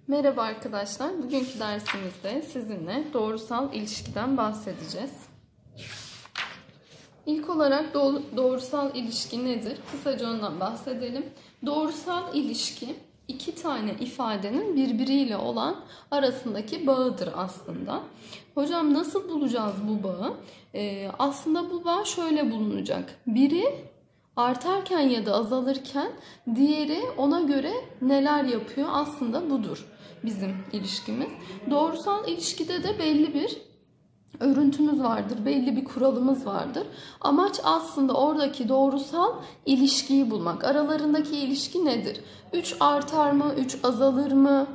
Merhaba arkadaşlar. Bugünkü dersimizde sizinle doğrusal ilişkiden bahsedeceğiz. İlk olarak doğrusal ilişki nedir? Kısaca ondan bahsedelim. Doğrusal ilişki iki tane ifadenin birbiriyle olan arasındaki bağıdır aslında. Hocam nasıl bulacağız bu bağı? Aslında bu bağ şöyle bulunacak. Biri artarken ya da azalırken diğeri ona göre neler yapıyor aslında budur bizim ilişkimiz. Doğrusal ilişkide de belli bir örüntümüz vardır, belli bir kuralımız vardır. Amaç aslında oradaki doğrusal ilişkiyi bulmak. Aralarındaki ilişki nedir? 3 artar mı, 3 azalır mı,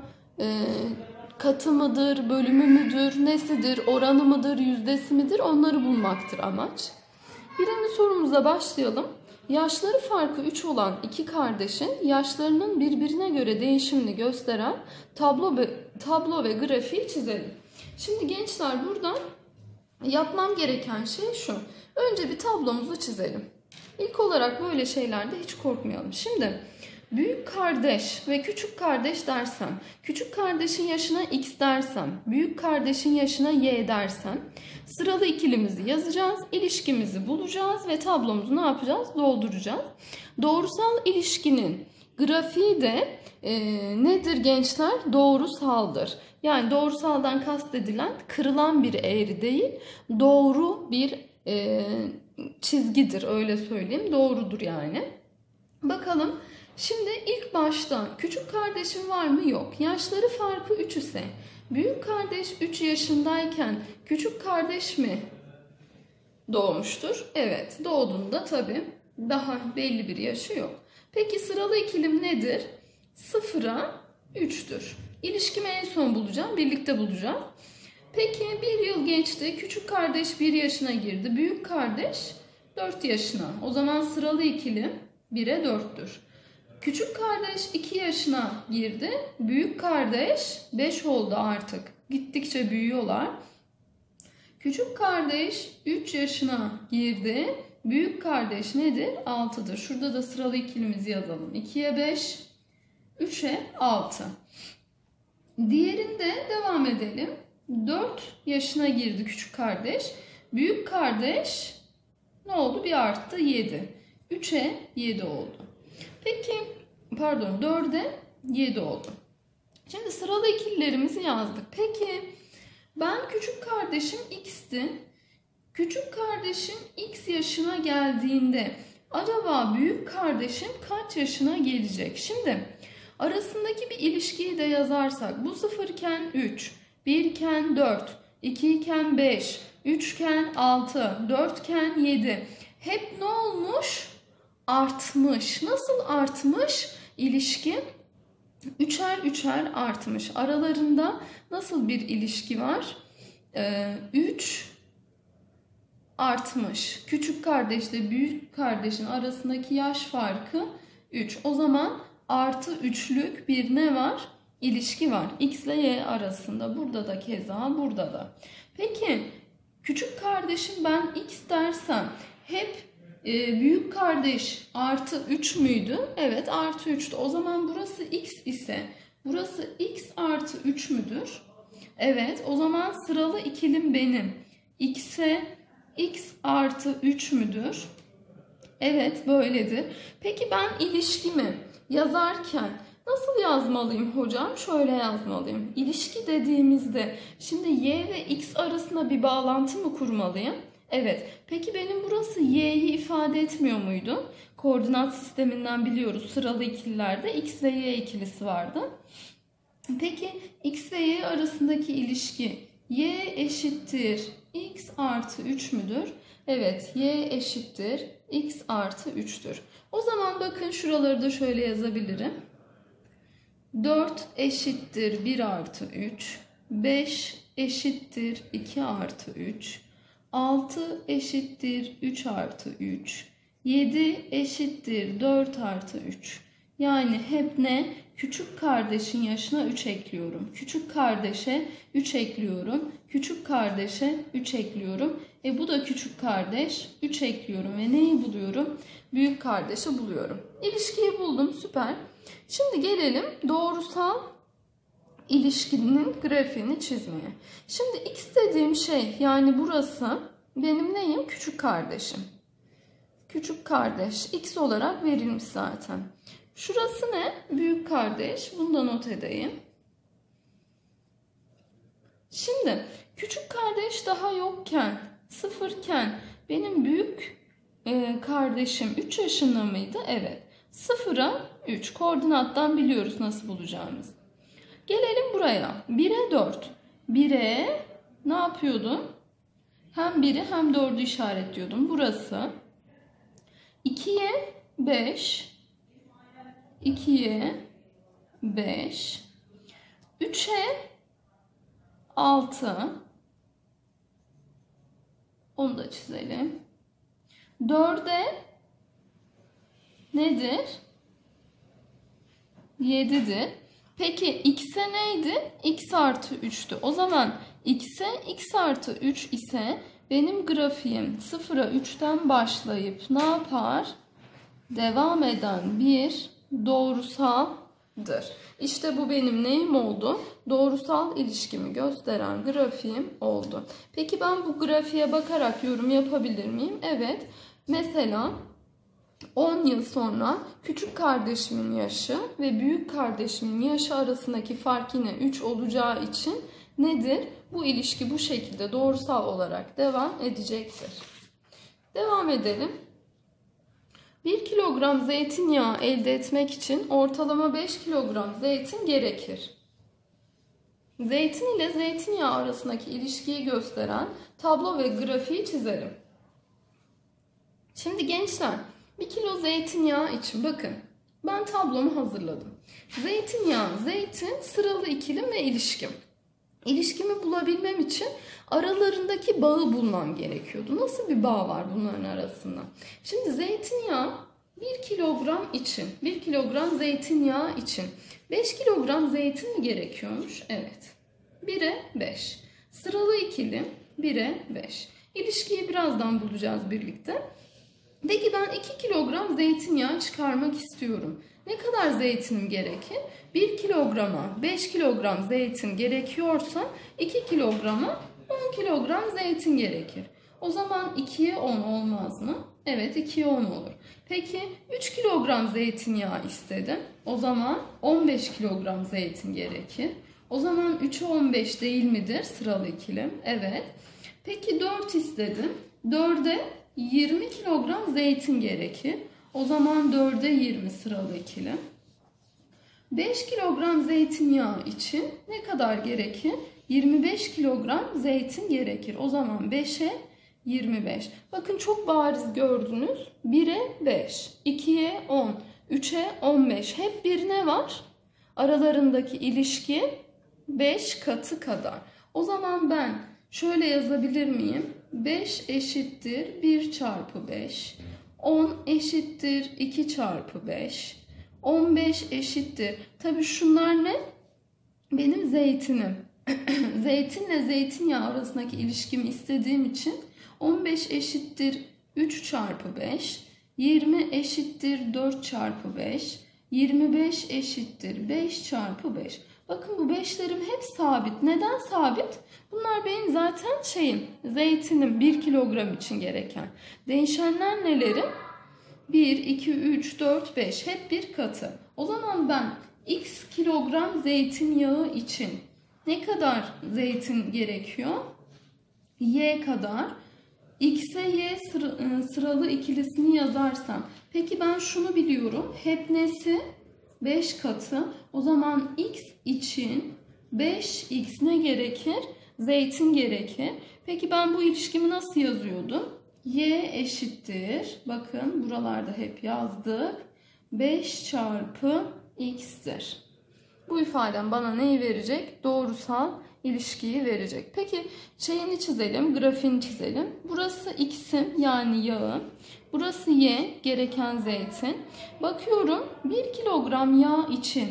katı mıdır, bölümü müdür, nesidir, oranı mıdır, yüzdesi midir onları bulmaktır amaç. Birinci sorumuza başlayalım. Yaşları farkı 3 olan iki kardeşin yaşlarının birbirine göre değişimini gösteren tablo ve grafiği çizelim. Şimdi gençler buradan yapmam gereken şey şu. Önce bir tablomuzu çizelim. İlk olarak böyle şeylerde hiç korkmayalım. Şimdi büyük kardeş ve küçük kardeş dersem, küçük kardeşin yaşına x dersem, büyük kardeşin yaşına y dersem sıralı ikilimizi yazacağız, ilişkimizi bulacağız ve tablomuzu ne yapacağız? Dolduracağız. Doğrusal ilişkinin grafiği de nedir gençler? Doğrusaldır. Yani doğrusaldan kastedilen kırılan bir eğri değil, doğru bir çizgidir öyle söyleyeyim. Doğrudur yani. Bakalım. Şimdi ilk başta küçük kardeşim var mı? Yok. Yaşları farkı 3 ise büyük kardeş 3 yaşındayken küçük kardeş mi doğmuştur? Evet. Doğduğunda tabii daha belli bir yaşı yok. Peki sıralı ikilim nedir? 0'a 3'tür. İlişkimi en son bulacağım. Birlikte bulacağım. Peki bir yıl geçti. Küçük kardeş 1 yaşına girdi. Büyük kardeş 4 yaşına. O zaman sıralı ikilim 1'e 4'tür. Küçük kardeş 2 yaşına girdi. Büyük kardeş 5 oldu artık. Gittikçe büyüyorlar. Küçük kardeş 3 yaşına girdi. Büyük kardeş nedir? 6'dır. Şurada da sıralı ikilimizi yazalım. 2'ye 5, 3'e 6. Diğerinde devam edelim. 4 yaşına girdi küçük kardeş. Büyük kardeş ne oldu? Bir arttı 7. 3'e 7 oldu. Peki, 4'e 7 oldu. Şimdi sıralı ikililerimizi yazdık. Peki, ben küçük kardeşim x'ti. Küçük kardeşim x yaşına geldiğinde acaba büyük kardeşim kaç yaşına gelecek? Şimdi arasındaki bir ilişkiyi de yazarsak bu 0 iken 3, 1 iken 4, 2 iken 5, 3 iken 6, 4 iken 7. Hep ne olmuş? Artmış. Nasıl artmış? İlişki 3'er artmış. Aralarında nasıl bir ilişki var? 3 artmış. Küçük kardeşle büyük kardeşin arasındaki yaş farkı 3. O zaman artı 3'lük bir ne var? İlişki var. X ile Y arasında. Burada da keza, burada da. Peki küçük kardeşim ben X dersem hep büyük kardeş artı 3 müydü? Evet artı 3'tü. O zaman burası X ise burası X artı 3 müdür? Evet o zaman sıralı ikilim benim. X'e X artı 3 müdür? Evet böyledir. Peki ben ilişkimi yazarken nasıl yazmalıyım hocam? Şöyle yazmalıyım. İlişki dediğimizde şimdi Y ve X arasında bir bağlantı mı kurmalıyım? Evet. Peki benim burası y'yi ifade etmiyor muydu? Koordinat sisteminden biliyoruz. Sıralı ikililerde x ve y ikilisi vardı. Peki x ve y arasındaki ilişki y eşittir x artı 3 müdür? Evet. Y eşittir x artı 3'tür. O zaman bakın şuraları da şöyle yazabilirim. 4 eşittir 1 artı 3. 5 eşittir 2 artı 3. 6 eşittir 3 artı 3. 7 eşittir 4 artı 3. Yani hep ne? Küçük kardeşin yaşına 3 ekliyorum. Küçük kardeşe 3 ekliyorum. Küçük kardeşe 3 ekliyorum. Bu da küçük kardeş. 3 ekliyorum ve neyi buluyorum? Büyük kardeşi buluyorum. İlişkiyi buldum. Süper. Şimdi gelelim doğrusal ilişkinin grafiğini çizmeye. Şimdi x dediğim şey, yani burası benim neyim? Küçük kardeşim. Küçük kardeş x olarak verilmiş zaten. Şurası ne? Büyük kardeş. Bunu da not edeyim. Şimdi küçük kardeş daha yokken, sıfırken benim büyük kardeşim 3 yaşında mıydı? Evet. 0'a 3. Koordinattan biliyoruz nasıl bulacağımızı. Gelelim buraya. 1'e 4. 1'e ne yapıyordum? Hem 1'i hem 4'ü işaretliyordum. Burası. 2'ye 5. 2'ye 5. 3'e 6. Onu da çizelim. 4'e nedir? 7'dir. Peki x'e neydi? X artı 3'tü. O zaman x'e x artı 3 ise benim grafiğim 0'a 3'ten başlayıp ne yapar? Devam eden bir doğrusaldır. İşte bu benim neyim oldu? Doğrusal ilişkimi gösteren grafiğim oldu. Peki ben bu grafiğe bakarak yorum yapabilir miyim? Evet. Mesela 10 yıl sonra küçük kardeşimin yaşı ve büyük kardeşimin yaşı arasındaki fark yine 3 olacağı için nedir? Bu ilişki bu şekilde doğrusal olarak devam edecektir. Devam edelim. 1 kilogram zeytinyağı elde etmek için ortalama 5 kilogram zeytin gerekir. Zeytin ile zeytinyağı arasındaki ilişkiyi gösteren tablo ve grafiği çizelim. Şimdi gençler, 1 kilo zeytinyağı için bakın ben tablomu hazırladım. Zeytinyağı, zeytin, sıralı ikilim ve ilişkim. İlişkimi bulabilmem için aralarındaki bağı bulmam gerekiyordu. Nasıl bir bağ var bunların arasında? Şimdi zeytinyağı 1 kilogram için, 1 kilogram zeytinyağı için 5 kilogram zeytin mi gerekiyormuş? Evet. 1'e 5. Sıralı ikilim 1'e 5. İlişkiyi birazdan bulacağız birlikte. Peki ben 2 kilogram zeytinyağı çıkarmak istiyorum. Ne kadar zeytinim gerekir? 1 kilograma 5 kilogram zeytin gerekiyorsa 2 kilograma 10 kilogram zeytin gerekir. O zaman 2'ye 10 olmaz mı? Evet, 2'ye 10 olur. Peki 3 kilogram zeytinyağı istedim. O zaman 15 kilogram zeytin gerekir. O zaman 3'e 15 değil midir sıralı ikilim? Evet. Peki 4 istedim. 4'e 20 kilogram zeytin gerekir. O zaman 4'e 20 sıralı ikilim. 5 kilogram zeytinyağı için ne kadar gerekir? 25 kilogram zeytin gerekir. O zaman 5'e 25. Bakın çok bariz gördünüz. 1'e 5, 2'ye 10, 3'e 15. Hep bir ne var? Aralarındaki ilişki 5 katı kadar. O zaman ben şöyle yazabilir miyim? 5 eşittir 1 çarpı 5. 10 eşittir 2 çarpı 5. 15 eşittir. Tabii şunlar ne? Benim zeytinim. Zeytinle zeytinyağı arasındaki ilişkimi istediğim için 15 eşittir 3 çarpı 5. 20 eşittir 4 çarpı 5. 25 eşittir 5 çarpı 5. Bakın bu 5'lerim hep sabit. Neden sabit? Bunlar benim zaten zeytinim 1 kilogram için gereken. Değişenler nelerim? 1, 2, 3, 4, 5 hep bir katı. O zaman ben x kilogram zeytinyağı için ne kadar zeytin gerekiyor? Y kadar. X'e Y sıralı ikilisini yazarsam. Peki ben şunu biliyorum. Hep nesi? 5 katı. O zaman x için 5x ne gerekir? Zeytin gerekir. Peki ben bu ilişkimi nasıl yazıyordum? Y eşittir. Bakın buralarda hep yazdık. 5 çarpı x'tir. Bu ifadem bana neyi verecek? Doğrusal ilişkiyi verecek. Peki şeyini çizelim, grafiğini çizelim. Burası x'im yani yağım. Burası y gereken zeytin. Bakıyorum 1 kilogram yağ için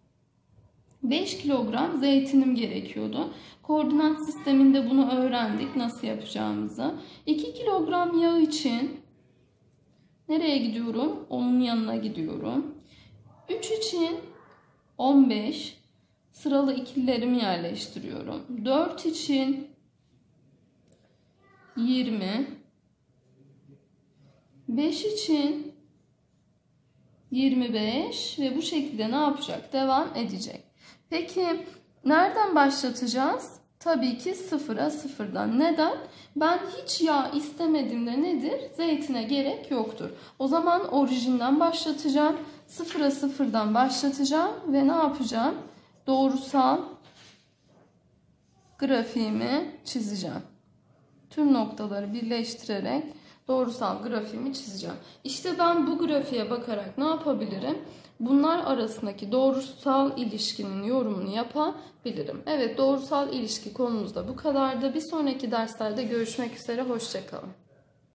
5 kilogram zeytinim gerekiyordu. Koordinat sisteminde bunu öğrendik nasıl yapacağımızı. 2 kilogram yağ için nereye gidiyorum? Onun yanına gidiyorum. 3 için 15. sıralı ikililerimi yerleştiriyorum. 4 için 20, 5 için 25 ve bu şekilde ne yapacak? Devam edecek. Peki nereden başlatacağız? Tabii ki sıfıra sıfırdan. Neden? Ben hiç yağ istemediğimde nedir? Zeytine gerek yoktur. O zaman orijinden başlatacağım. Sıfıra sıfırdan başlatacağım ve ne yapacağım? Doğrusal grafiğimi çizeceğim. Tüm noktaları birleştirerek doğrusal grafiğimi çizeceğim. İşte ben bu grafiğe bakarak ne yapabilirim? Bunlar arasındaki doğrusal ilişkinin yorumunu yapabilirim. Evet, doğrusal ilişki konumuz da bu kadardı. Bir sonraki derslerde görüşmek üzere. Hoşça kalın.